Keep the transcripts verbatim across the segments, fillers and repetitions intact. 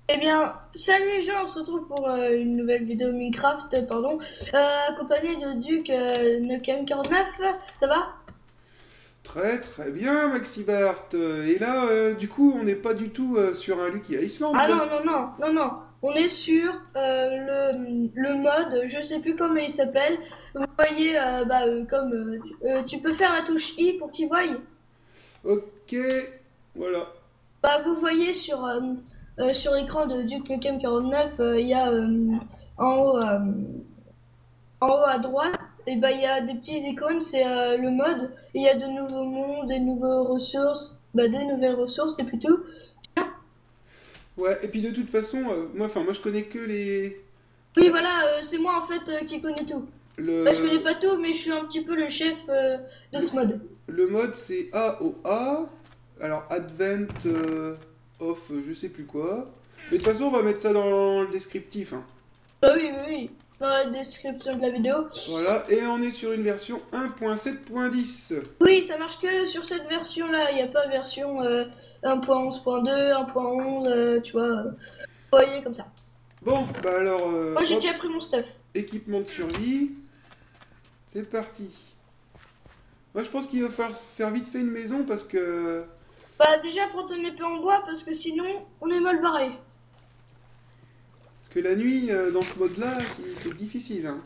Eh bien, salut les gens, on se retrouve pour euh, une nouvelle vidéo Minecraft, euh, pardon, euh, accompagné de Duc euh, Nukem quarante-neuf, ça va? Très très bien, Maxibart. Euh, Et là, euh, du coup, on n'est pas du tout euh, sur un Lucky Island, Ah là. non, non, non, non, non, on est sur euh, le, le mode, je sais plus comment il s'appelle, vous voyez, euh, bah, euh, comme, euh, euh, tu peux faire la touche I pour qu'il voie, Ok, voilà. bah, vous voyez sur, euh, euh, sur l'écran de Duc Nukem quarante-neuf, euh, il y a euh, en haut... euh, En haut à droite, et ben il y a des petits icônes, c'est euh, le mode. Et il y a de nouveaux mondes, des nouvelles ressources, bah, des nouvelles ressources, c'est plutôt. Ouais, et puis de toute façon, euh, moi, enfin, moi, je connais que les... Oui, la- voilà, euh, c'est moi en fait euh, qui connais tout. Bah, je connais le... pas tout, mais je suis un petit peu le chef euh, de le... ce mode. le mode, c'est A O A. Alors, Advent euh, of euh, je sais plus quoi. Mais de toute façon, on va mettre ça dans le descriptif, hein. Bah oui, oui, oui, dans la description de la vidéo. Voilà, et on est sur une version un point sept point dix. Oui, ça marche que sur cette version-là, il n'y a pas version euh, un point onze point deux, un point onze, euh, tu vois. euh, Vous voyez comme ça. Bon, bah alors, euh, Moi j'ai hop, déjà pris mon stuff. équipement de survie. C'est parti. Moi, je pense qu'il va falloir faire vite fait une maison parce que Bah déjà prends ton épée en bois parce que sinon on est mal barré. parce que la nuit euh, dans ce mode-là, c'est c'est difficile, hein.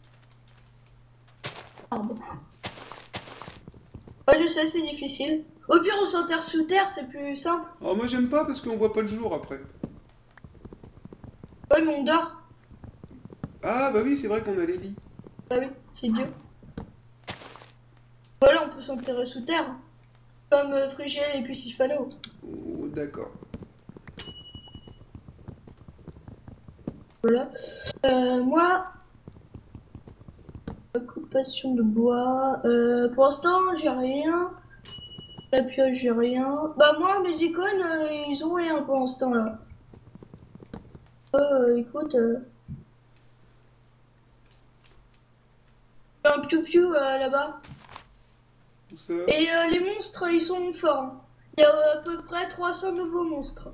Ouais, je sais, c'est difficile. Au pire, on s'enterre sous terre, c'est plus simple. Alors moi, j'aime pas parce qu'on voit pas le jour après. Ouais, mais on dort. Ah bah oui, c'est vrai qu'on a les lits. Bah oui, c'est Dieu. Voilà, on peut s'enterrer sous terre. Comme euh, Frigel et puis Sylphano. Oh, d'accord. Voilà. Euh, moi, occupation de bois. Euh, pour l'instant, j'ai rien. La pioche, j'ai rien. Bah moi, mes icônes, euh, ils ont rien pour l'instant là. Euh, écoute, euh, un piou-piou euh, là-bas. Tout ça. Et euh, les monstres, ils sont forts, hein. Il y a euh, à peu près trois cents nouveaux monstres.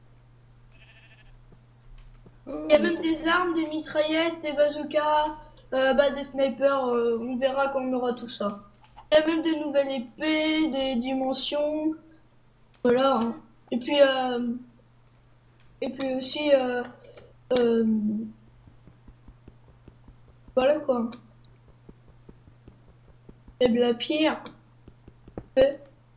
Il Oh, y a mais même pour- des armes, des mitraillettes, des bazookas, euh, bah, des snipers, euh, on verra quand on aura tout ça. Il y a même des nouvelles épées, des dimensions, voilà, hein. Et puis, euh, et puis aussi, euh, euh, voilà quoi. Il y a de la pierre. Euh,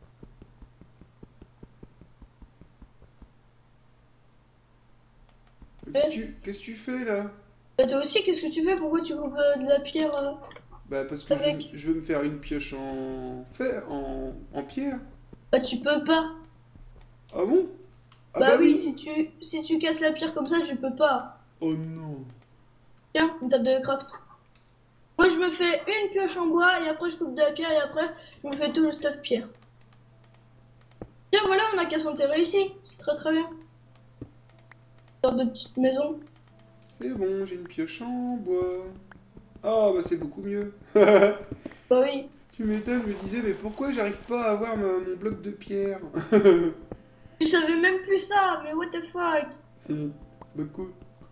Qu'est-ce que euh. tu... qu'est-ce que tu fais là? Bah, toi aussi, qu'est-ce que tu fais? Pourquoi tu coupes euh, de la pierre euh, Bah parce que je, avec? je veux me faire une pioche en fer, en, en pierre. Bah, tu peux pas. Ah bon? Ah Bah bah oui, oui. si tu, si tu casses la pierre comme ça, tu peux pas. Oh non. Tiens, une table de craft. Moi, je me fais une pioche en bois et après, je coupe de la pierre et après, je me fais tout le stuff pierre. Tiens, voilà, on a qu'à s'enterrer ici. C'est très très bien. Une sorte de petite maison. C'est bon, j'ai une pioche en bois. Ah bah c'est beaucoup mieux. Bah oui. Tu m'étonnes, je me disais, mais pourquoi j'arrive pas à avoir ma- mon bloc de pierre? Je savais même plus ça, mais what the fuck. Hmm. Bah quoi?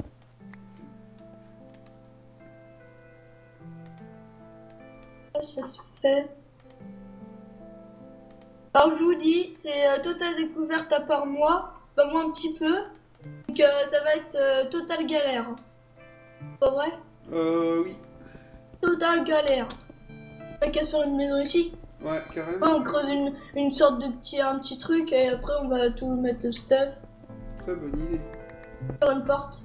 Ça se fait. Alors, je vous dis, c'est euh, totale découverte à part moi. Bah, moi un petit peu. Donc, euh, ça va être euh, totale galère. Pas vrai? Euh, oui. Totale galère. On a qu'à faire une maison ici. Ouais, Ouais, carrément. on creuse une, une sorte de petit, un petit truc et après, on va tout mettre le stuff. Très bonne idée. Faire une porte.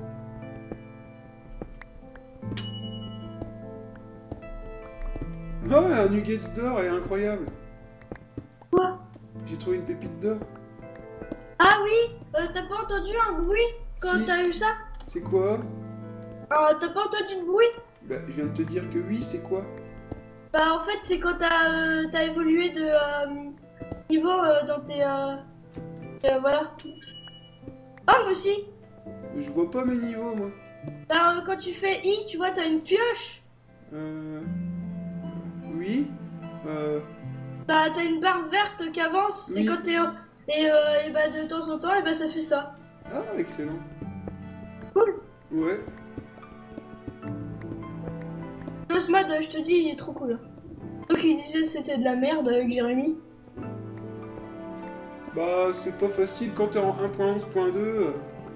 Ah, un nuggets d'or est incroyable. Quoi? J'ai trouvé une pépite d'or. Ah oui, euh, t'as pas entendu un bruit quand Si, t'as eu ça? c'est quoi? Euh, t'as pas entendu de bruit? Bah, je viens de te dire que oui, c'est quoi? Bah en fait c'est quand t'as euh, t'as évolué de euh, niveau euh, dans tes... Euh, euh, voilà. Ah moi aussi. Je vois pas mes niveaux, moi. Bah euh, quand tu fais I, tu vois, t'as une pioche. Euh... Oui. Euh... Bah t'as une barre verte qui avance et Oui. quand t'es... euh, et, euh, et bah de temps en temps, et bah ça fait ça. Ah, excellent. Cool. Ouais. Le Smad, je te dis, il est trop cool. Donc il disait que c'était de la merde avec Jérémy. Bah, c'est pas facile quand t'es en un point onze point deux.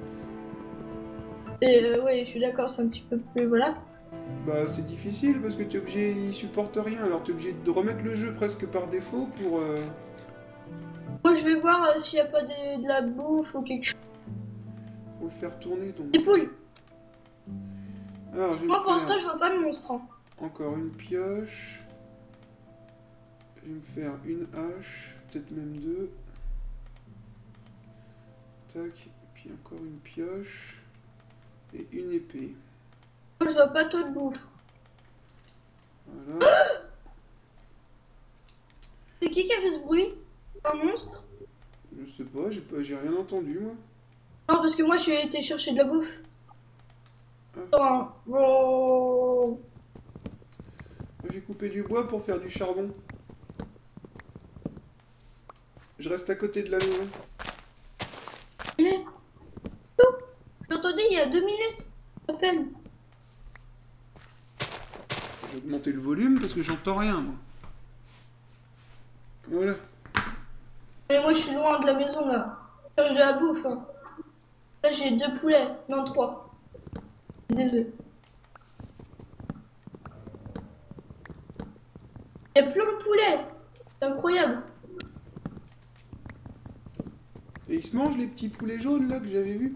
Et euh, ouais, je suis d'accord, c'est un petit peu plus. Voilà. Bah, c'est difficile parce que t'es obligé, il supporte rien, alors t'es obligé de remettre le jeu presque par défaut pour. euh, Moi, je vais voir euh, s'il n'y a pas des- de la bouffe ou quelque chose. pour le faire tourner donc. Des poules. Alors, je vais me Moi, pour faire l'instant, je vois pas de monstre. Hein. encore une pioche. Je vais me faire une hache, peut-être même deux. Tac, puis encore une pioche. Et une épée. Moi, je vois pas trop de bouffe. Voilà. C'est qui qui a fait ce bruit? Un monstre? Je sais pas, j'ai pas, j'ai rien entendu moi. Non, parce que moi, je suis été chercher de la bouffe. Ah. Attends. Oh. J'ai coupé du bois pour faire du charbon. Je reste à côté de la maison. J'entendais il y a deux minutes. À peine. J'ai augmenté le volume parce que j'entends rien moi. Voilà. Mais moi, je suis loin de la maison, là. Je cherche de la bouffe. Hein. Là, j'ai deux poulets. Non, trois. Des œufs. Il y a plein de poulets. C'est incroyable. Et ils se mangent les petits poulets jaunes là que j'avais vus.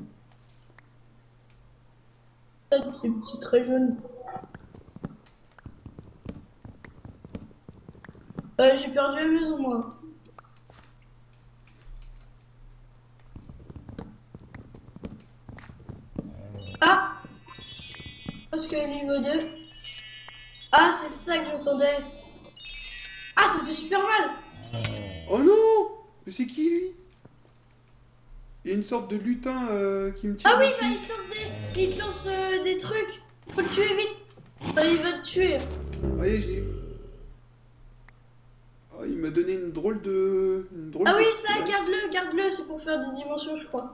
C'est petit très jaune. Euh, j'ai perdu la maison, moi. Ah! Parce que niveau deux. Ah, c'est ça que j'entendais. Ah, ça fait super mal. Oh non! Mais c'est qui lui? Il y a une sorte de lutin euh, qui me tire Ah oui, dessus. bah, il te lance des, il te lance, euh, des trucs. Faut le tuer vite. Bah, il va te tuer. Voyez, j'ai. Oh, il m'a donné une drôle de. Une drôle Ah de oui, ça, pièce. garde-le, garde-le. C'est pour faire des dimensions, je crois.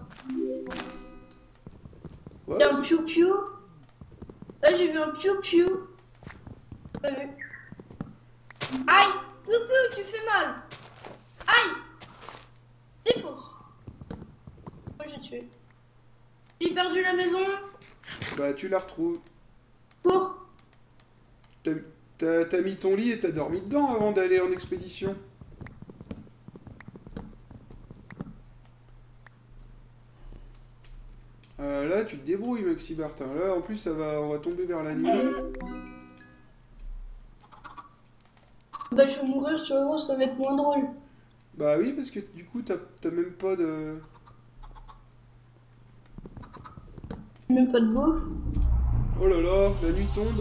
Ouais, Il y a un c'est- piou-piou. Là, j'ai vu un piou-piou. Pas vu. Aïe! Piou-piou, tu fais mal. Aïe! Défonce. Moi, j'ai tué. J'ai perdu la maison. Bah, tu la retrouves. Cours. T'as t'as- t'as mis ton lit et t'as dormi dedans avant d'aller en expédition. Euh, là, tu te débrouilles, Maxi Bartin. Là, en plus, ça va, on va tomber vers la nuit. Bah, je vais mourir, tu vas voir, ça va être moins drôle. Bah oui, parce que du coup, t'as t'as même pas de. Même pas de bouffe. Oh là là, la nuit tombe.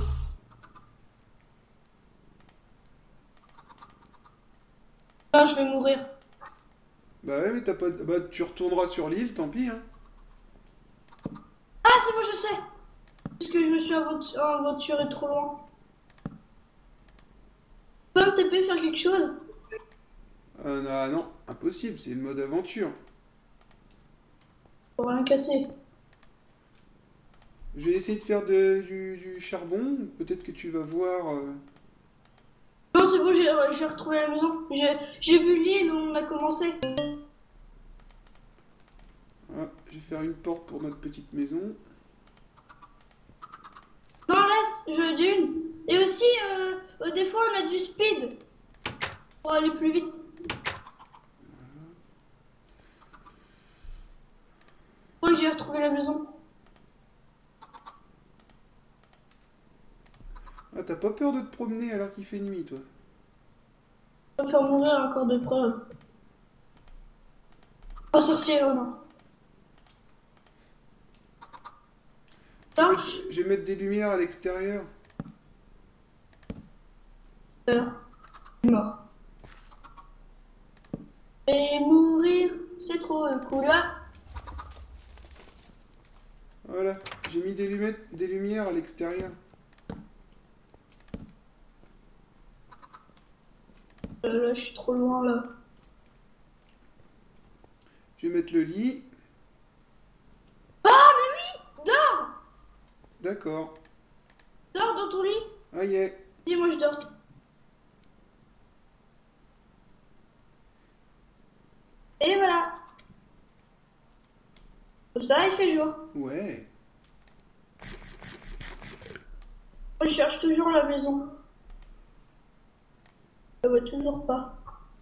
Ah, je vais mourir. Bah ouais, mais t'as pas. de- Bah, tu retourneras sur l'île, tant pis, hein. Ah, c'est bon, je sais. Parce que je me suis aventu- aventuré trop loin. Tu peux me T P faire quelque chose? Ah non, ah non, impossible, c'est le mode aventure. Pour rien casser. Je vais essayer de faire de- du, du charbon. Peut-être que tu vas voir. euh, Non, c'est bon, j'ai j'ai retrouvé la maison. J'ai j'ai vu l'île où on a commencé. Ah, je vais faire une porte pour notre petite maison. Non, laisse, je dis une. Et aussi, euh, euh, des fois, on a du speed. Pour aller plus vite. Je crois que j'ai retrouvé la maison. Ah, t'as pas peur de te promener alors qu'il fait nuit, toi? Je vais me faire mourir encore de preuves. Oh, sorcier, oh non. Je vais Torche. mettre- je vais mettre des lumières à l'extérieur. Euh, mort. Et mourir, c'est trop euh, cool. Là, Voilà, j'ai mis des, lumettes, des lumières à l'extérieur. euh, là, je suis trop loin là. Je vais mettre le lit. D'accord. Dors dans ton lit? Ah yeah. Dis-moi, je dors. Et voilà. Comme ça, il fait jour. Ouais. Moi, je cherche toujours la maison. Je la vois toujours pas.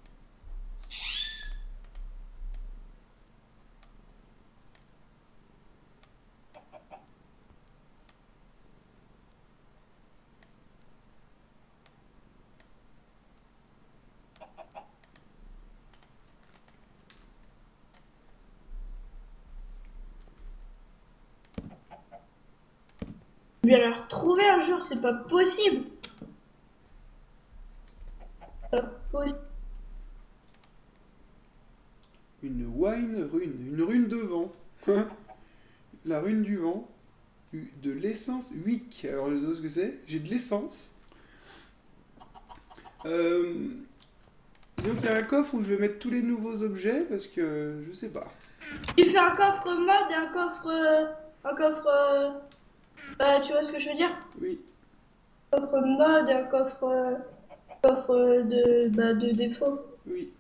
Je vais la retrouver un jour, c'est pas possible. Pas possible. Une wine rune. Une rune de vent. La rune du vent. De l'essence wick. Alors, je sais ce que c'est. J'ai de l'essence. Euh... Disons qu'il y a un coffre où je vais mettre tous les nouveaux objets parce que je sais pas. Tu fais un coffre mode et un coffre. euh, un coffre. euh, bah, tu vois ce que je veux dire? Oui. Un coffre mode et un coffre. euh, coffre de. Bah, de défaut. Oui.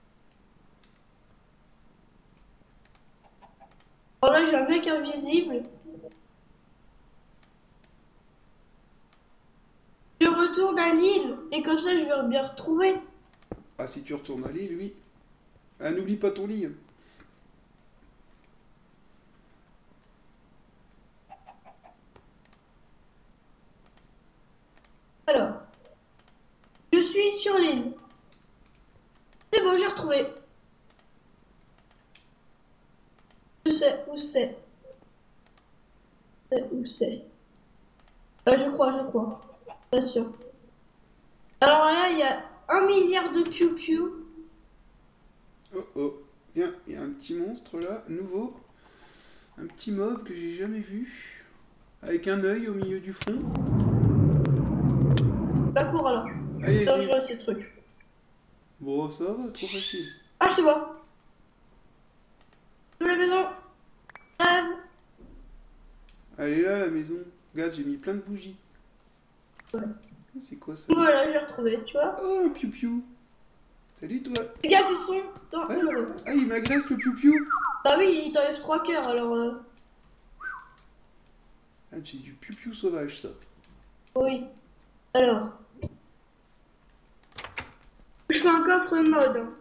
Alors là, j'ai un mec invisible. Je retourne à l'île et comme ça, je vais bien retrouver. Ah, si tu retournes à l'île, oui. Ah, n'oublie pas ton lit. Alors, je suis sur l'île. C'est bon, j'ai retrouvé. Je sais où c'est. Je sais où c'est. Euh, je crois, je crois. Pas sûr. Alors là, il y a un milliard de piou-piou. Oh oh. Tiens, il y a un petit monstre là, nouveau. Un petit mob que j'ai jamais vu. Avec un œil au milieu du front. Bah, cours alors. Aïe, aïe, aïe. Dangereux ces trucs. Bon, ça va, trop facile. Ah, je te vois. Sous la maison. Rêve. Elle est là, la maison. Regarde, j'ai mis plein de bougies. Ouais. C'est quoi ça? Voilà, j'ai retrouvé, tu vois. Oh, un piou-piou. Salut toi. Les gars, ils sont dans Ouais. l'euro. Ah, il m'agresse le piou-piou. Bah oui, il t'enlève trois cœurs, alors... euh, Ah, c'est du piou-piou sauvage, ça. Oui. Alors... Je fais un coffre mode. hein.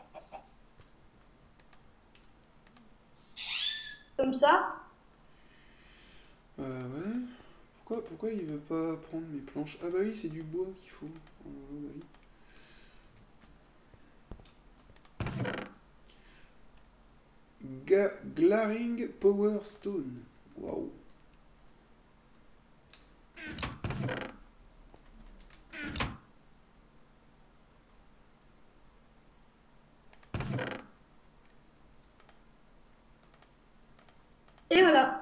Comme ça. Euh, ouais. Pourquoi, pourquoi il veut pas prendre mes planches? Ah bah oui, c'est du bois qu'il faut. Oh, bah oui. Ga Glaring Power Stone. Waouh. Et voilà.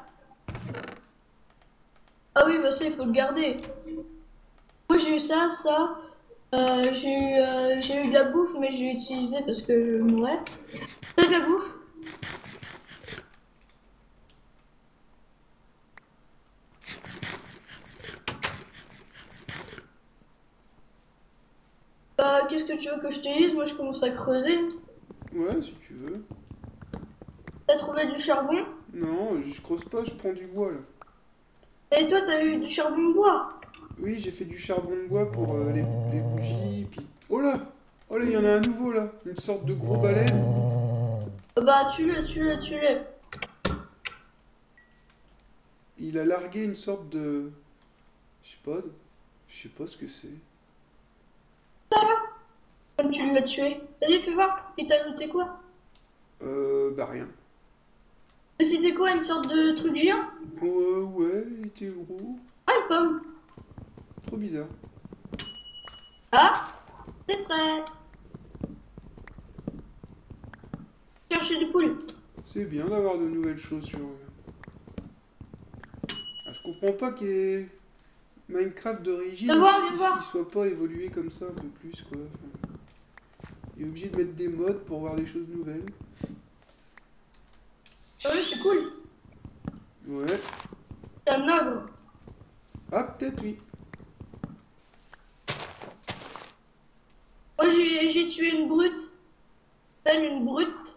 Ah oui, bah ça, il faut le garder. Moi, j'ai eu ça, ça. Euh, j'ai eu, euh, j'ai eu de la bouffe, mais j'ai utilisé parce que je mourais. T'as de la bouffe? Bah, qu'est-ce que tu veux que je te dise? Moi, je commence à creuser. Ouais, si tu veux. T'as trouvé du charbon? Non, je creuse pas, je prends du bois là. Et toi, t'as eu du charbon de bois? Oui, j'ai fait du charbon de bois pour euh, les, les bougies, puis... Oh là! Oh là, il y en a un nouveau là! Une sorte de gros balèze. Bah, tue-le, tue-le, tue-le. Il a largué une sorte de... Je sais pas, de- je sais pas ce que c'est. Comme tu l'as tué. Vas-y, fais voir. Il t'a ajouté quoi? Euh, bah rien. Mais c'était quoi, une sorte de truc géant? Ouais, ouais, il était gros. Ah, une pomme. Trop bizarre. Ah, c'est prêt. Chercher du poule. C'est bien d'avoir de nouvelles choses sur... Ah, je comprends pas qu'il y ait... Minecraft d'origine, Viens voir, il, viens il- voir. il soit pas évolué comme ça un peu plus, quoi. Enfin, il est obligé de mettre des mods pour voir des choses nouvelles. Ah oui, c'est cool. Ouais. C'est un ogre. Ah, peut-être oui. Moi, j'ai j'ai tué une brute. Belle, une brute.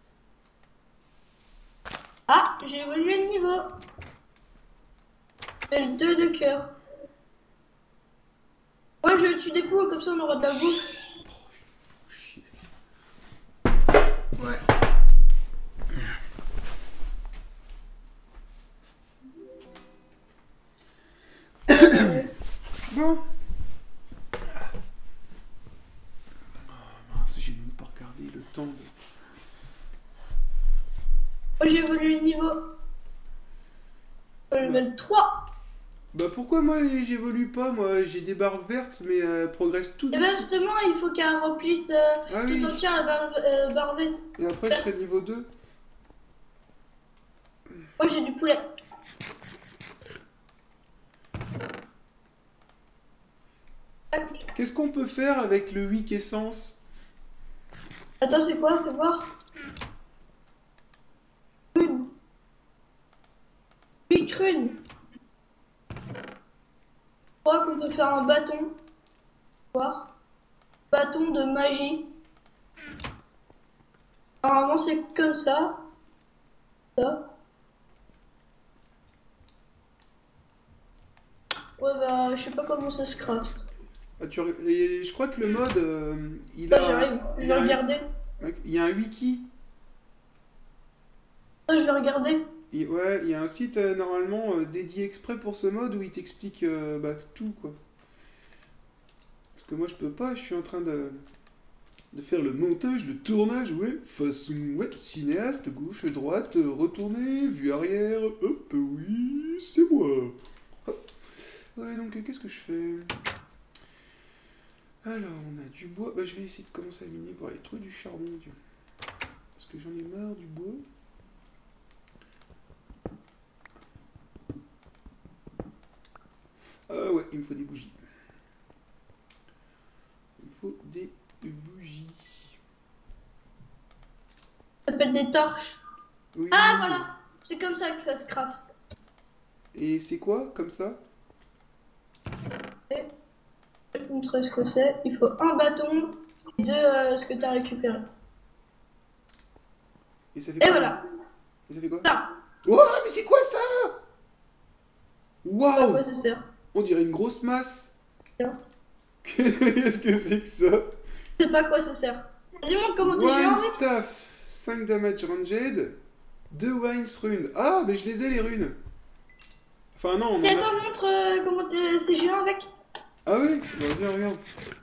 Ah, j'ai évolué de niveau. Belle deux de cœur. Moi, je tue des poules, comme ça on aura de la bouffe. Ouais. Euh, Bon. Ah, mince, j'ai même pas regardé le temps de... Moi, j'ai évolué de niveau. Je vais mettre trois. Bah pourquoi moi j'évolue pas? Moi j'ai des barres vertes mais elles progressent tout Et ben doucement. justement, il faut qu'elle remplisse euh, Ah tout oui. entière la barre, euh, barbette. Et après je serai niveau deux. Moi, j'ai du poulet. Qu'est-ce qu'on peut faire avec le huit essence? Attends, c'est quoi? Fais voir. Une. Huit runes. Je crois qu'on peut faire un bâton. Voir. Bâton de magie. Normalement, c'est comme ça. Ça. Ouais, bah, je sais pas comment ça se craft. Ah, tu... re- et je crois que le mode euh, il Là, a... j'arrive. Je Il y vais a un... regarder. il y a un wiki. Là, je vais regarder. Il- Ouais, il y a un site euh, normalement euh, dédié exprès pour ce mode où il t'explique euh, bah, tout quoi. Parce que moi je peux pas, je suis en train de, de faire le montage, le tournage, ouais, façon, ouais, cinéaste, gauche, droite, euh, retourner, vue arrière, hop, oui, c'est moi. Hop. Ouais, donc euh, qu'est-ce que je fais? Alors, on a du bois, bah je vais essayer de commencer à miner pour aller trouver du charbon, tiens. Parce que j'en ai marre du bois. Ah ouais, il me faut des bougies. Il me faut des bougies. Ça s'appelle des torches. Oui. Ah, voilà. C'est comme ça que ça se craft. Et c'est quoi, comme ça? Je vais te montrer ce que c'est. Il faut un bâton et deux euh, ce que tu as récupéré. Et ça fait Et quoi? voilà. Et ça fait quoi? Ça. Wow, mais c'est quoi ça? À Waouh! quoi ça sert? On dirait une grosse masse. Tiens. Qu'est-ce que c'est que ça? Je sais pas à quoi ça sert. Vas-y, montre comment t'es joué Wine en fait. Staff, cinq damage ranged, deux Wines runes. Ah, mais je les ai les runes. Enfin non, on en Et a... attends, montre euh, comment t'es c'est géant avec. Ah oui? Bah, regarde, regarde.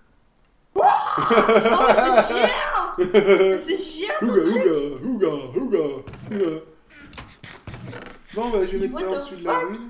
Oh, c'est géant. C'est géant ton Ouga, truc. ouga, ouga, ouga, ouga. Bon, bah, je vais mettre ça What en the dessous de la fuck? rune.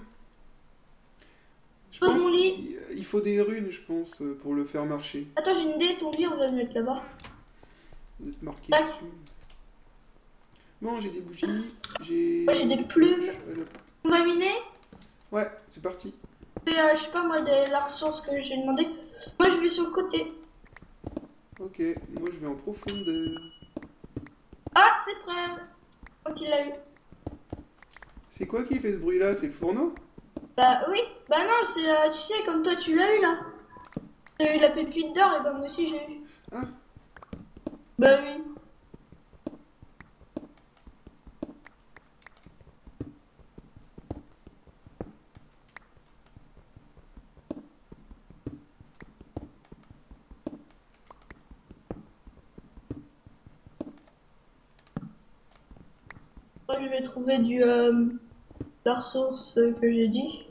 Je Dans pense mon lit. qu'il il faut des runes, je pense, euh, pour le faire marcher. Attends, j'ai une idée. Ton lit, on va le mettre là-bas. Ça doit être marqué Tac. dessus. Bon, j'ai des bougies, j'ai... Moi, j'ai des plumes. Voilà. On va miner. Ouais, c'est parti. Et, euh, je sais pas moi, de la ressource que j'ai demandé. Moi, je vais sur le côté. Ok, moi je vais en profondeur. Ah, c'est prêt. Je crois qu'il l'a eu. C'est quoi qui fait ce bruit-là? C'est le fourneau? Bah oui. Bah non, c'est euh, tu sais, comme toi, tu l'as eu là. T'as eu la pépite d'or et bah moi aussi j'ai eu. Ah, Bah oui. Moi, je vais trouver du euh, la ressource euh, que j'ai dit.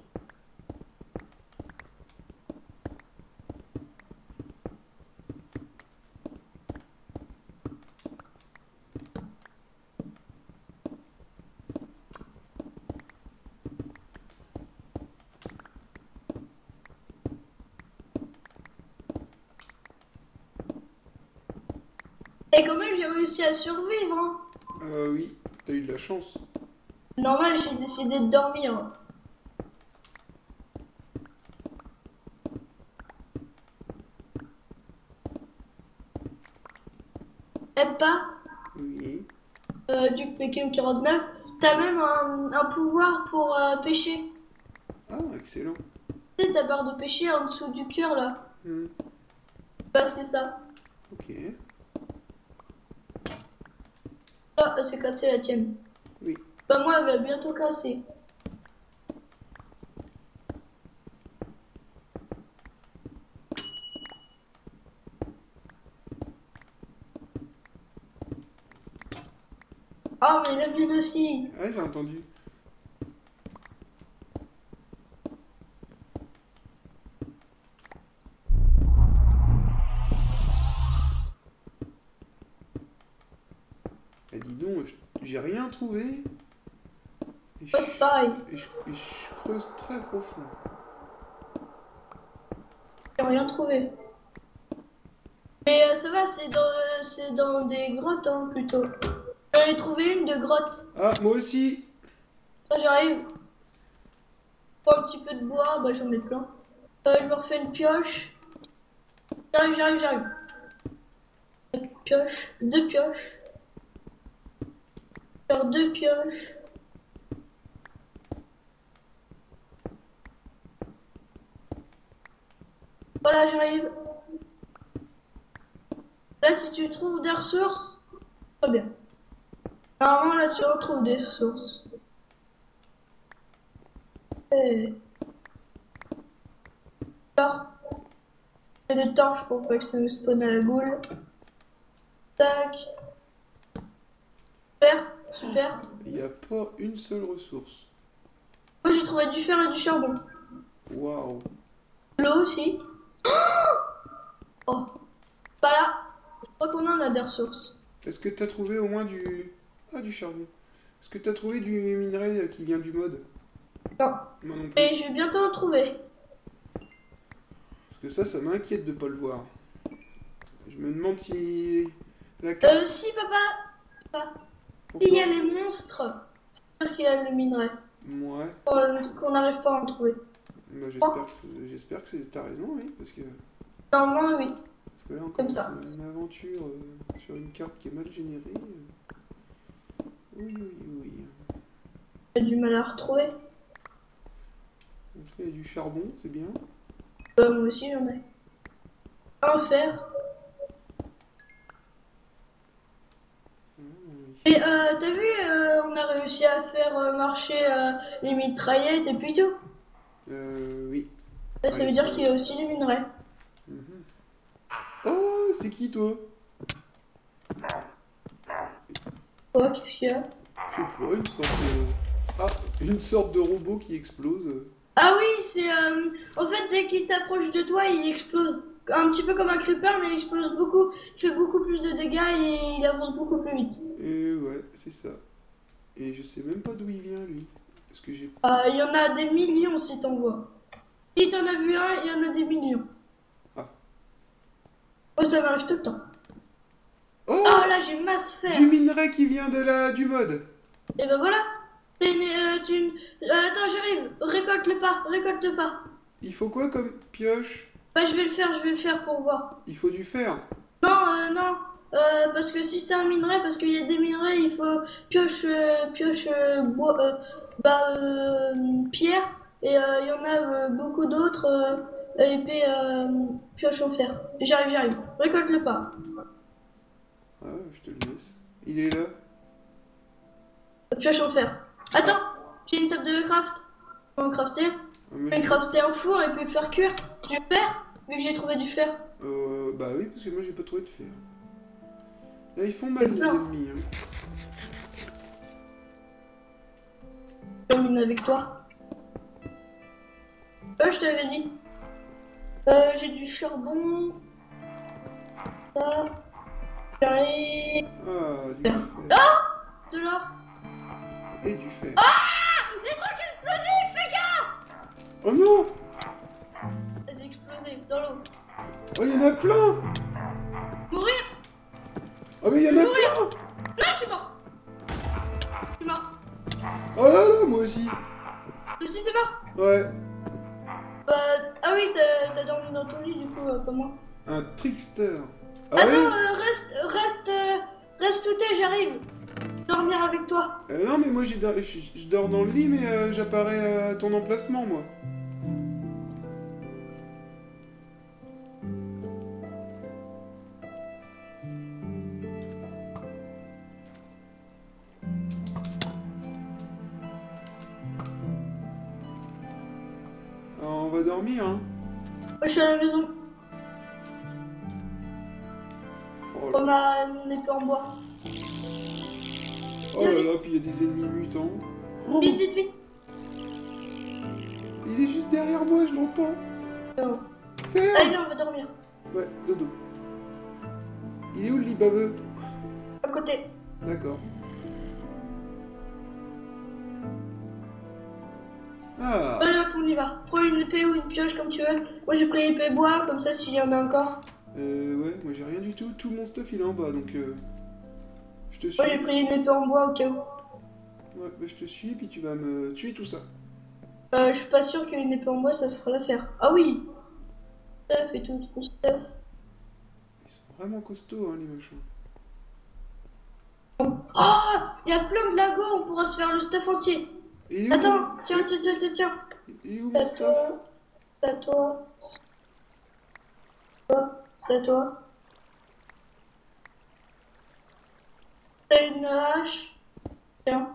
Et quand même, j'ai réussi à survivre. Hein. euh, oui, t'as eu de la chance. Normal, j'ai décidé de dormir. Même pas Oui. euh, Duke Nukem quarante-neuf. T'as même un, un pouvoir pour euh, pêcher. Ah, excellent. Tu sais, ta barre de péché en dessous du cœur là. Hmm. Bah, c'est ça. Ok. Ah, elle s'est cassée la tienne. Oui. Bah, moi, elle va bientôt casser. Ah, mais la mienne aussi. Ah, j'ai entendu. Ah, dis donc, je- j'ai rien trouvé. Et Ouais, c'est pareil. je, et je- et je creuse très profond. J'ai rien trouvé. Mais euh, ça va, c'est dans, euh, c'est dans des grottes, hein, plutôt. J'en ai trouvé une de grotte. Ah, moi aussi. Ça, j'arrive. Prends un petit peu de bois, bah, j'en mets plein. Euh, je me refais une pioche. J'arrive, j'arrive, j'arrive. Une pioche, deux pioches. Faire deux pioches. Voilà, j'arrive. Là, si tu trouves des ressources, très bien. Normalement, là, tu retrouves des ressources. Et... Alors, je fais des torches pour pas que ça me spawn à la boule. Tac. Super, super. Il n'y a pas une seule ressource. Moi, j'ai trouvé du fer et du charbon. Waouh. De l'eau aussi. Oh, pas là. Je crois qu'on en a des ressources. Est-ce que tu as trouvé au moins du... Ah, du charbon. Est-ce que tu as trouvé du minerai qui vient du mode? Non. Moi non plus. Mais je vais bientôt en trouver. Parce que ça, ça m'inquiète de pas le voir. Je me demande si... La carte... Euh, si, papa. Papa. Pourquoi? S'il y a les monstres, c'est sûr qu'il y a le minerai. Ouais. Euh, Qu'on n'arrive pas à en trouver. Bah, j'espère que, j'espère que c'est- t'as raison, oui. Parce que, Normalement, oui. parce que là, on Comme commence ça. une aventure euh, sur une carte qui est mal générée. euh. Oui, oui, oui. J'ai du mal à retrouver. En tout cas, il y a du charbon, c'est bien. Bah, moi aussi, j'en ai. Un fer. Et euh, t'as vu, euh, on a réussi à faire euh, marcher euh, les mitraillettes et puis tout. Euh, oui. Là, ça veut dire qu'il y a aussi les minerais. Mhm. Oh, c'est qui, toi? Oh, qu'est-ce qu'il y a? Je sais pas, une sorte de... Ah, une sorte de robot qui explose. Ah oui, c'est... euh, en fait, dès qu'il t'approche de toi, il explose. Un petit peu comme un creeper, mais il explose beaucoup. Il fait beaucoup plus de dégâts et il avance beaucoup plus vite. Et ouais, c'est ça. Et je sais même pas d'où il vient, lui. Parce que j'ai... Euh, Il y en a des millions si t'en vois. Si t'en as vu un, il y en a des millions. Ah. Oh, ça m'arrive tout le temps. Oh, Oh là, j'ai masse fer. du minerai qui vient de la... du mode. Et ben voilà. C'est une, euh, tu- euh, attends, j'arrive. Récolte-le pas, récolte-le pas. Il faut quoi comme pioche? Bah, je vais le faire, je vais le faire pour voir. Il faut du fer. Non, euh, non. Euh, parce que si c'est un minerai, parce qu'il y a des minerais, il faut pioche, euh, pioche, euh, bois, euh, bah, euh, pierre. Et euh, il y en a euh, beaucoup d'autres. Euh, épée, euh, pioche en fer. J'arrive, j'arrive. Récolte-le pas. Ah, je te le laisse. Il est là. Pioche en fer. Attends, j'ai une table de craft. On va crafter. Ah, moi, Je vais j'ai- crafter un four et puis le faire cuire. Du fer, vu que j'ai trouvé du fer. Euh, bah oui, parce que moi j'ai pas trouvé de fer. Là, ils font mal les Non. ennemis. Hein. Je termine avec toi. Ouais, je t'avais dit. Euh, j'ai du charbon. Ça. J'arrive. Ah, du fer. De l'or. Et du fer. Des trucs explosifs, fais gaffe! Oh non! Elles ont explosé dans l'eau. Oh, il y en a plein! Mourir? Oh, mais il y en a Mourir. plein! Non, je suis mort. Je suis mort. Oh là là, moi aussi! Toi aussi, t'es mort? Ouais. Bah, ah oui, t'as t'as dormi dans ton lit, du coup, euh, comme moi. Un trickster. Ah Attends, oui? euh, reste, reste, euh, reste tout est, j'arrive. Dormir avec toi. Euh, non, mais moi j'ai dor- je, je dors dans le lit, mais euh, j'apparais à ton emplacement, moi. va dormir, hein. Moi, je suis à la maison. Oh là, On a une épée en bois. oh là là, puis il y a des ennemis mutants. Oh, Vite, vite, vite. il est juste derrière moi, je l'entends. Non. Faire. Allez, viens, on va dormir. Ouais, dodo. Il est où le lit baveux? À côté. D'accord. Ah, Voilà, on y va. Prends une épée ou une pioche comme tu veux. Moi, j'ai pris l'épée bois, comme ça, s'il y en a encore. euh, ouais, moi j'ai rien du tout. Tout mon stuff il est en bas, donc euh, je te suis. Moi, j'ai pris une épée en bois au cas où. Ouais, bah je te suis, puis tu vas me tuer tout ça. Euh, je suis pas sûr qu'une épée en bois, ça fera l'affaire. Ah oui. Stuff et tout, tout stuff. Ils sont vraiment costauds, hein, les machins. Oh, il y a plein de lagos, on pourra se faire le stuff entier. Et il est où Attends, mon- tiens, tiens, tiens, tiens, tiens. Il est où C'est mon à stuff? toi, c'est à toi, c'est à toi. T'as une hache. Tiens.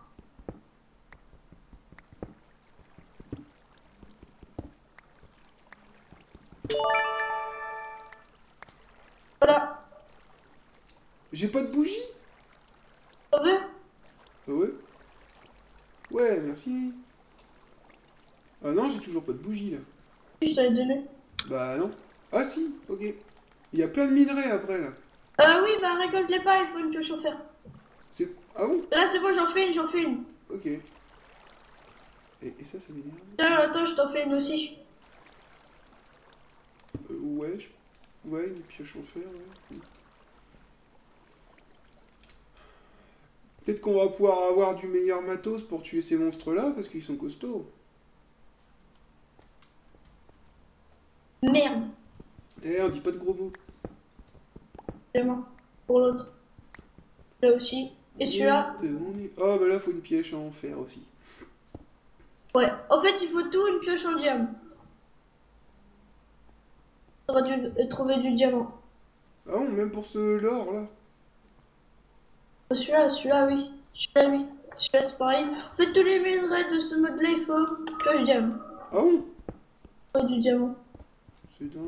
Voilà. J'ai pas de bougie? T'as vu? Ah ouais? Ouais, merci. Ah non, j'ai toujours pas de bougie là. Je t'avais donné. Bah non. Ah si, ok. Il y a plein de minerais après là. Euh, oui, bah récolte-les pas, il faut une pioche en fer. C'est... Ah bon? Là, c'est bon, j'en fais une, j'en fais une. Ok. Et, et ça, ça m'énerve. Tiens, attends, je t'en fais une aussi. Euh, ouais, je... ouais, une pioche en fer, ouais. Peut-être qu'on va pouvoir avoir du meilleur matos pour tuer ces monstres-là, parce qu'ils sont costauds. Merde. Eh, on dit pas de gros mots. C'est moi. Pour l'autre. Là aussi. Et celui-là? Vite, on est- Oh, bah là, faut une pioche en fer aussi. Ouais. En fait, il faut tout, une pioche en diamant. T'aurais dû euh, trouver du diamant. Ah bon, même pour ce lore là. Celui-là, celui-là, oui. Celui-là, oui. Celui-là, c'est pareil. En fait, tous les minerais de ce mode-là, il faut pioche diamant. Ah bon? Trouver du diamant. C'est dingue.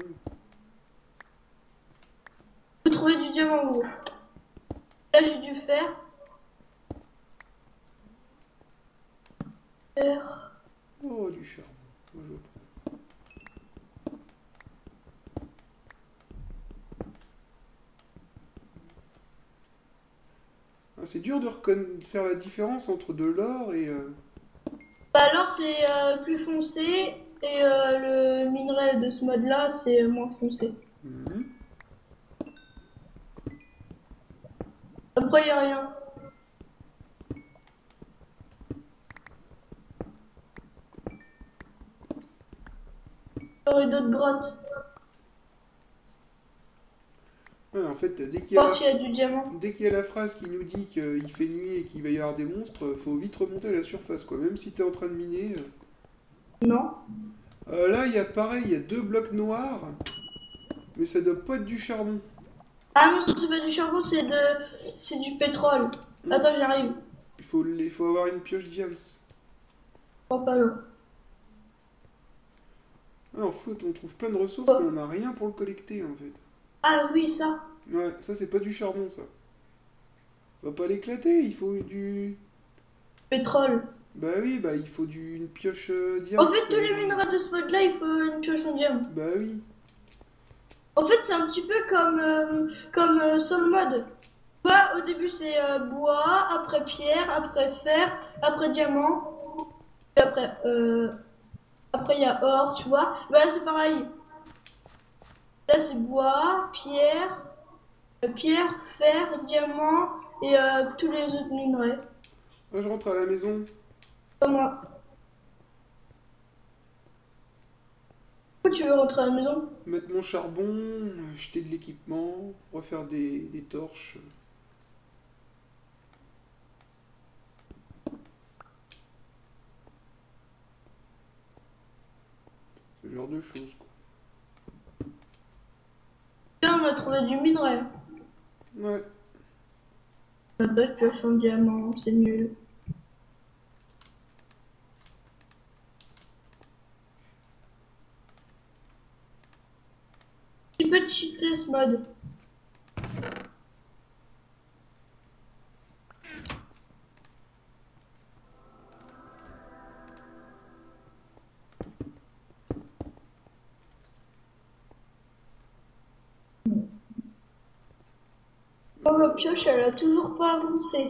Faut trouver du diamant, gros. Là, j'ai dû faire. Faire. Oh, du charbon. Moi, je prends. Ah, c'est dur de reconna- faire la différence entre de l'or et... euh, Bah alors, c'est euh, plus foncé. Et euh, le minerai de ce mode-là, c'est euh, moins foncé. mhm. Après, il n'y a rien. Il y aurait d'autres grottes. Ouais, en fait, dès qu'il y a Voir la... s'il y a du diamant. dès qu'il y a la phrase qui nous dit qu'il fait nuit et qu'il va y avoir des monstres, faut vite remonter à la surface, quoi. Même si t'es en train de miner. euh. Non. Euh, là, il y a pareil, il y a deux blocs noirs. Mais ça doit pas être du charbon. Ah non, c'est pas du charbon, c'est de... c'est du pétrole. Attends, j'arrive. Il faut, il faut avoir une pioche diams. Oh, pas non. Ah, en fait, on trouve plein de ressources, Oh. mais on n'a rien pour le collecter, en fait. Ah oui, ça. Ouais, ça, c'est pas du charbon, ça. On va pas l'éclater, il faut du... Pétrole. Bah oui, bah il faut du... une pioche euh, diams. En fait, tous quoi. les minerais de ce mode-là, il faut une pioche en diamant. Bah oui. En fait, c'est un petit peu comme, euh, comme euh, Soul Mode. Tu vois, au début, c'est euh, bois, après pierre, après fer, après diamant. Et après, euh, après, il y a or, tu vois. Bah là, c'est pareil. Là, c'est bois, pierre, euh, pierre, fer, diamant et euh, tous les autres minerais. Moi, je rentre à la maison. Comme moi. Pourquoi tu veux rentrer à la maison? Mettre mon charbon, acheter de l'équipement, refaire des, des torches. Ce genre de choses, quoi. Là, on a trouvé du minerai. Ouais. La belle pioche en diamant, c'est nul. être cheaté ce mode. Oh, la pioche, elle a toujours pas avancé.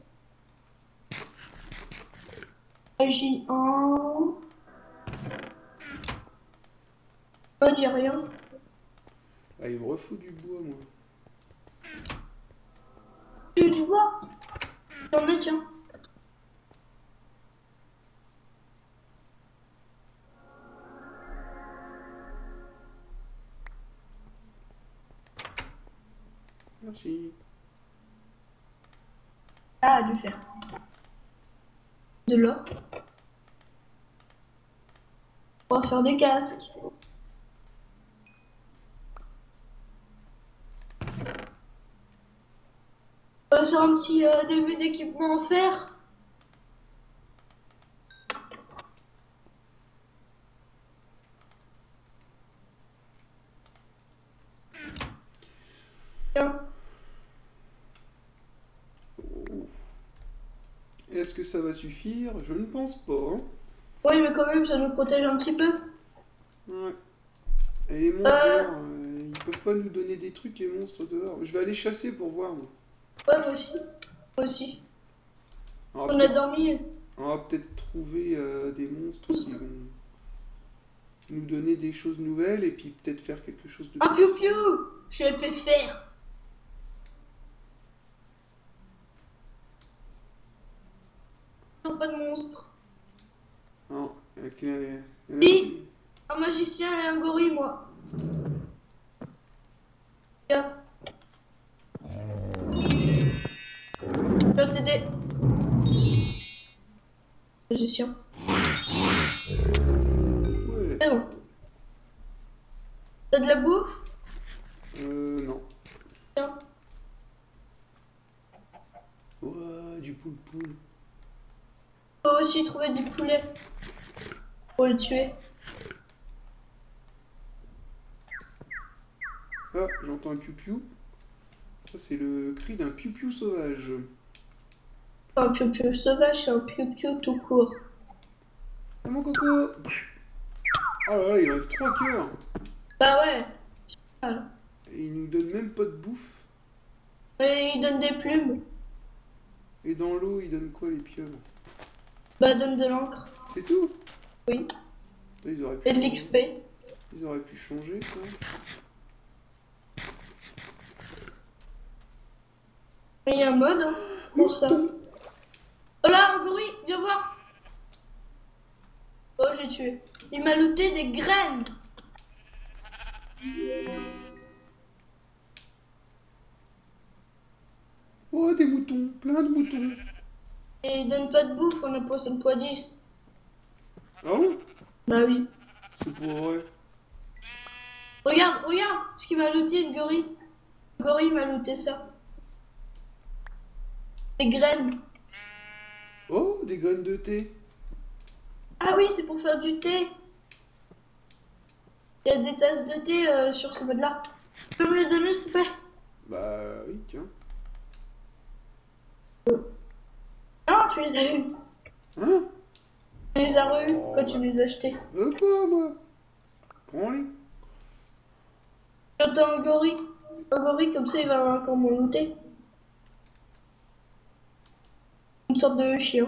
J un. Oh, dis rien. Ah, il me refout du bois, moi. Tu du bois? J'en ai, tiens. Merci. Ah, du fer. De l'or. On va se faire des casques. On va faire un petit euh, début d'équipement en fer. Tiens. Est-ce que ça va suffire? Je ne pense pas. Hein. Oui, mais quand même, ça nous protège un petit peu. Ouais. Et les monstres Euh... dehors, euh, ils peuvent pas nous donner des trucs, les monstres dehors. Je vais aller chasser pour voir, moi. Ouais, moi aussi. Moi aussi. On va On a dormi. on va peut-être trouver euh, des monstres qui vont nous donner des choses nouvelles et puis peut-être faire quelque chose de Ah, plus. piou piou! Je peux faire. Pas de monstre. Non, avec les... Si, un magicien et un gorille, moi. Regarde. Je vais t'aider. Magicien. Ouais. C'est bon. T'as de la bouffe? Euh, non. Tiens. Ouais, du poule poule. On va aussi trouver des poulets pour les tuer. Ah, j'entends un piou-piou. Ça, c'est le cri d'un piou-piou sauvage. Pas un piou-piou sauvage, c'est un piou-piou tout court. Ah, mon coco! Ah là là, il enlève trois cœurs! Bah ouais. Voilà. Et il nous donne même pas de bouffe. Et il donne des plumes. Et dans l'eau, il donne quoi, les pieuvres? Bah donne de l'encre. C'est tout? Oui. Ils auraient pu Et de changer. l'X P. Ils auraient pu changer, ça. Il y a un mode hein, pour ça. Oh là, un gorille, viens voir. Oh, j'ai tué. Il m'a looté des graines. Oh, des moutons, plein de moutons. Et il donne pas de bouffe, on a posé une fois dix. Ah bon? Bah oui. C'est pour vrai. Regarde, regarde ce qu'il m'a looté, le gorille. Le gorille m'a looté ça. Des graines. Oh, des graines de thé. Ah oui, c'est pour faire du thé. Il y a des tasses de thé euh, sur ce mode-là. Tu peux me les donner, s'il te plaît? Bah oui, tiens. Non, tu les as eues. Hein? Tu les as re-eues Oh, quand bah. tu les as achetés. Euh, pas moi. Prends-les. J'entends un gorille. Un gorille, comme ça, il va encore me looter. Une sorte de chien.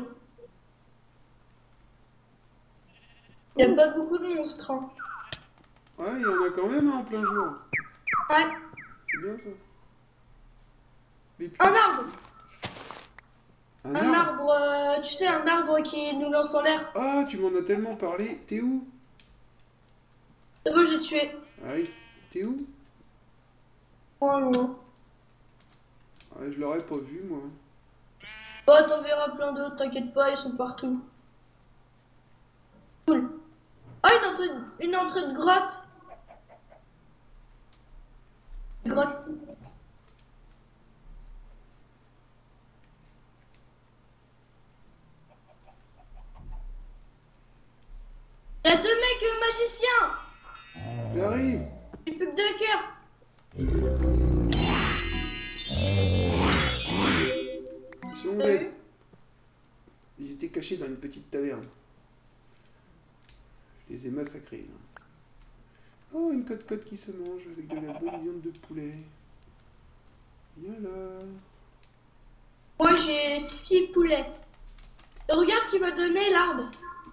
Il n'y a pas beaucoup de monstres. Hein. Ouais, il y en a quand même hein, en plein jour. Ouais. C'est bien ça. Les Un arbre. Un Un arbre. arbre, euh, tu sais, un arbre qui nous lance en l'air. Ah, tu m'en as tellement parlé. T'es où? C'est bon, j'ai tué. Ah oui. T'es où? Oh non. Ah, je l'aurais pas vu, moi. Bon, t'en verras plein d'autres, t'inquiète pas, ils sont partout. Cool. Ah, une entrée, une entrée de grotte. Grotte. Il y a deux mecs euh, magiciens. J'arrive. J'ai plus que deux cœurs. Ils sont bêtes. Ils étaient cachés dans une petite taverne. Je les ai massacrés. Là. Oh, une côte-côte qui se mange avec de la bonne viande de poulet. Viens là. Moi j'ai six poulets. Et regarde ce qu'il m'a donné l'arbre.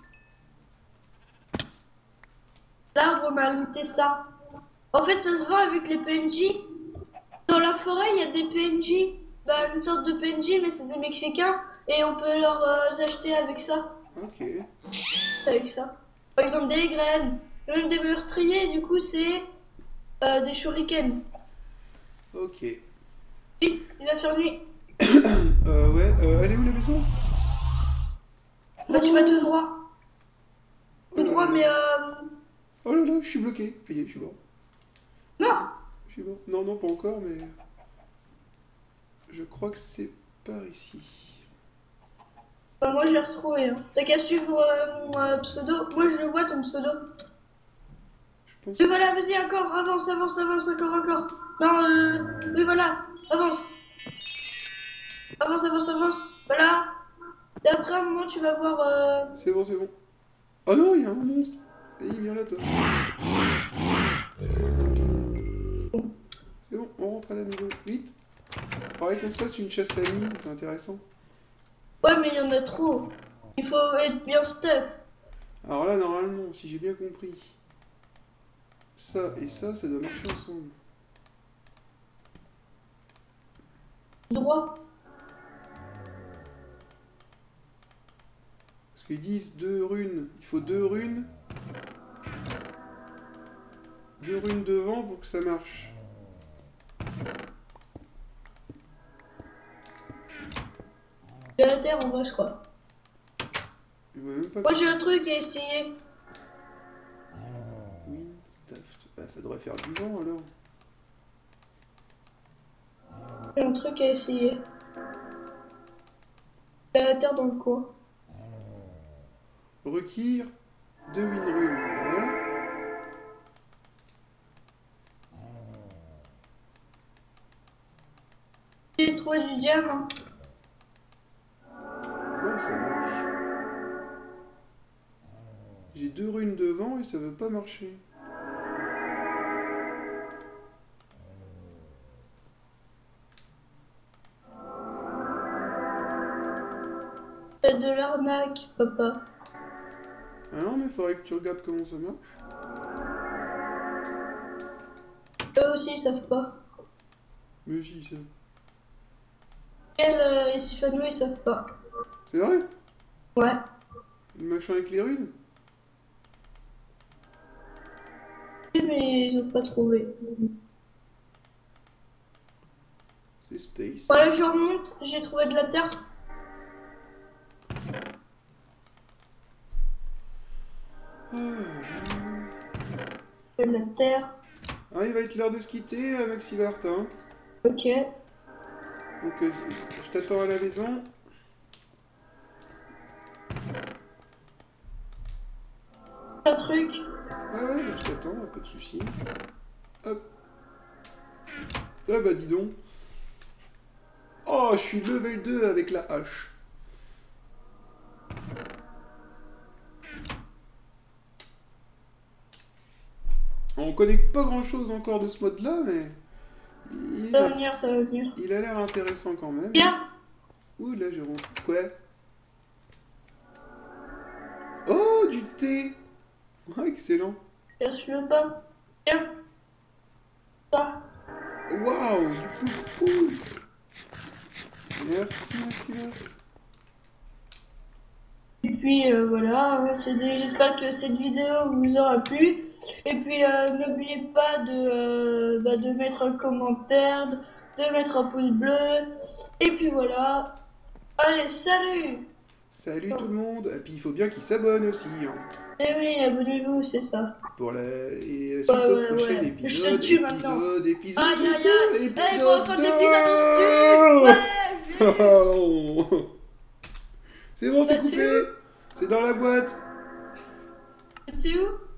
L'arbre m'a looté ça. En fait, ça se vend avec les P N J. Dans la forêt, il y a des P N J. Bah, une sorte de P N J, mais c'est des Mexicains. Et on peut leur euh, acheter avec ça. Ok. Avec ça. Par exemple, des graines. Même des meurtriers, du coup, c'est euh, des shurikens. Ok. Vite, il va faire nuit. euh, ouais, euh, elle est où la maison? Bah, tu vas tout droit. Oh Tout là droit, là. mais euh... Oh là là, je suis bloqué. Ça y est, je suis mort. mort. Je suis mort. Non, non, pas encore, mais... Je crois que c'est par ici. Bah, moi, je l'ai retrouvé. Hein. T'as qu'à suivre euh, mon euh, pseudo. Moi, je le vois, ton pseudo. Je pense Oui, que... voilà, vas-y, encore, avance, avance, avance, encore, encore. Non, euh... oui, voilà, avance. Avance, avance, avance. Voilà. Et après, à un moment, tu vas voir... Euh... C'est bon, c'est bon. Oh non, il y a un monstre. Vas-y, viens là, toi. C'est bon, on rentre à la maison. Vite. Pareil qu'on se fasse une chasse à la nuit, c'est intéressant. Ouais, mais il y en a trop. Il faut être bien stuff. Alors là, normalement, si j'ai bien compris, ça et ça, ça doit marcher ensemble. Droit. Parce qu'ils disent deux runes. Il faut deux runes. Deux runes devant pour que ça marche. Il y a la terre en vrai, je crois. Je vois même pas. Moi, j'ai un truc à essayer. Windstaff. Bah, ça devrait faire du vent alors. J'ai un truc à essayer. Il y a la terre dans le coin. Require deux win runes. Voilà. J'ai trouvé du diamant. Comment ça marche? J'ai deux runes devant et ça veut pas marcher. C'est de l'arnaque, papa. Ah non, mais faudrait que tu regardes comment ça marche. Eux aussi, ils savent pas. Mais si, ça. Elle euh, et Sifano, ils savent pas. C'est vrai? Ouais. Le machin avec les runes? Oui, mais ils ont pas trouvé. C'est space. Voilà, je remonte, j'ai trouvé de la terre. Ah, De la terre. ah, il va être l'heure de se quitter, euh, Maxivart, hein. Ok. Donc, euh, je t'attends à la maison. Un truc. Ah ouais, je t'attends, pas de soucis. Hop. Ah bah dis donc. Oh, je suis level deux avec la hache. On connaît pas grand chose encore de ce mode là, mais il Ça va a, venir, ça va venir. il a l'air intéressant quand même. Viens. Ouh là je rentre. Quoi? Oh, du thé. Ah, excellent. Je suis pas. Viens. Ça. Waouh, du coup, merci, merci, merci. Et puis euh, voilà, c'est des- j'espère que cette vidéo vous aura plu. Et puis euh, n'oubliez pas de, euh, bah, de mettre un commentaire, de, de mettre un pouce bleu. Et puis voilà. Allez, salut! Salut tout le monde. Et puis il faut bien qu'ils s'abonnent aussi. Hein, Eh oui, abonnez-vous, c'est ça. pour la, et la suite Ouais, au ouais, prochain ouais. épisode. Je te tue maintenant. Épisode, épisode, Aïe, aïe, deux, aïe! Eh, faut épisode entendre l'épisode au-dessus! Ouais! deux. C'est bon, c'est Bah, tu coupé. C'est dans la boîte. C'est où?